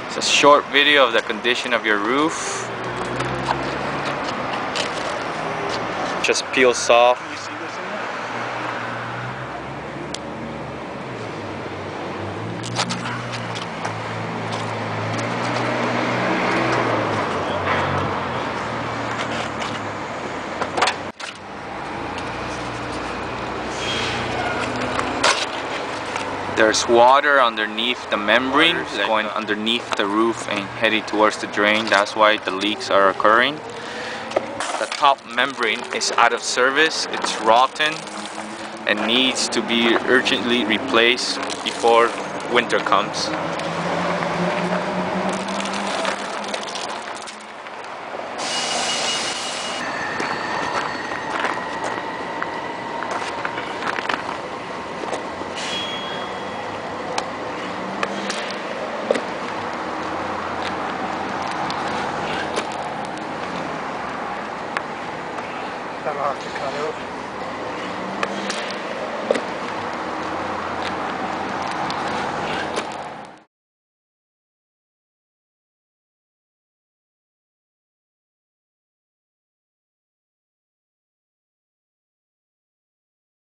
It's a short video of the condition of your roof. Just peels off. Can you see this in there? There's water underneath the membrane, going underneath the roof and heading towards the drain. That's why the leaks are occurring. The top membrane is out of service. It's rotten and needs to be urgently replaced before winter comes. That'll have to cut out.